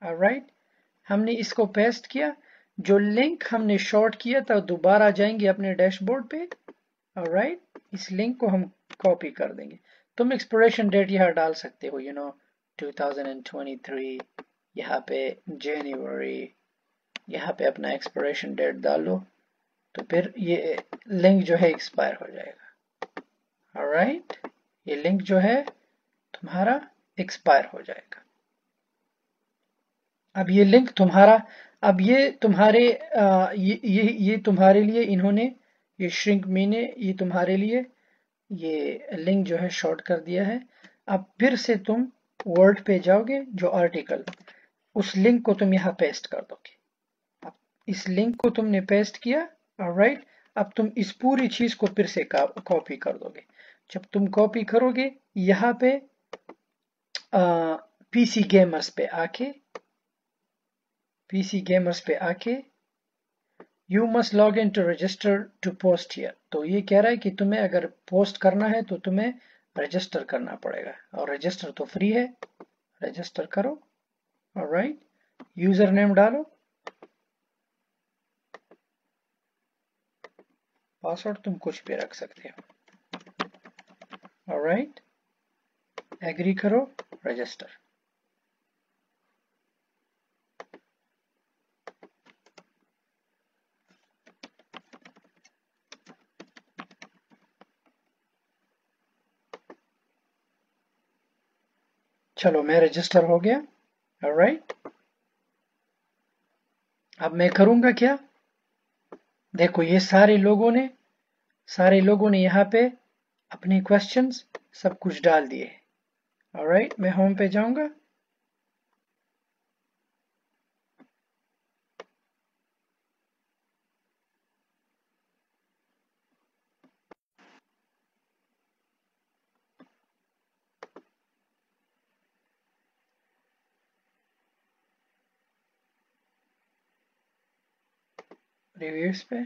Alright, हमने इसको paste किया, जो लिंक हमने शॉर्ट किया था दोबारा जाएंगे अपने डैशबोर्ड पे। ऑलराइट, इस लिंक को हम कॉपी कर देंगे। तुम एक्सपायरेशन डेट यहाँ डाल सकते हो, 2023, यहाँ पे जनवरी, यहाँ पे अपना एक्सपायरेशन डेट डालो, तो फिर ये लिंक जो है एक्सपायर हो जाएगा। ऑलराइट, ये लिंक जो है तुम्हारा एक्सपायर हो जाएगा। अब ये लिंक तुम्हारा, अब ये तुम्हारे ये तुम्हारे लिए इन्होंने, ये श्रिंक मी ने ये तुम्हारे लिए ये लिंक जो है शॉर्ट कर दिया है। अब फिर से तुम वर्ड पे जाओगे, जो आर्टिकल, उस लिंक को तुम यहाँ पेस्ट कर दोगे। अब इस लिंक को तुमने पेस्ट किया। ऑलराइट, अब तुम इस पूरी चीज को फिर से कॉपी कर दोगे। जब तुम कॉपी करोगे, यहाँ पे पीसी गेमर्स पे आके you must log in to register to post here. तो ये कह रहा है कि तुम्हें अगर पोस्ट करना है तो तुम्हें रजिस्टर करना पड़ेगा, और रजिस्टर तो फ्री है, रजिस्टर करो। ऑलराइट, यूजर नेम डालो, पासवर्ड तुम कुछ भी रख सकते हो। ऑलराइट, एग्री करो, रजिस्टर। चलो, मैं रजिस्टर हो गया। ऑलराइट, अब मैं करूंगा क्या, देखो ये सारे लोगों ने यहाँ पे अपने क्वेश्चंस सब कुछ डाल दिए। ऑलराइट, मैं होम पे जाऊंगा। रिव्यूज पे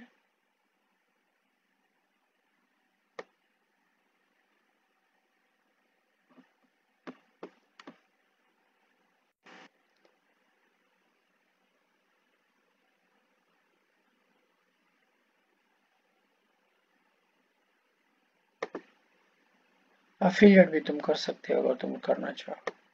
अफिलिएट भी तुम कर सकते हो अगर तुम करना चाहो।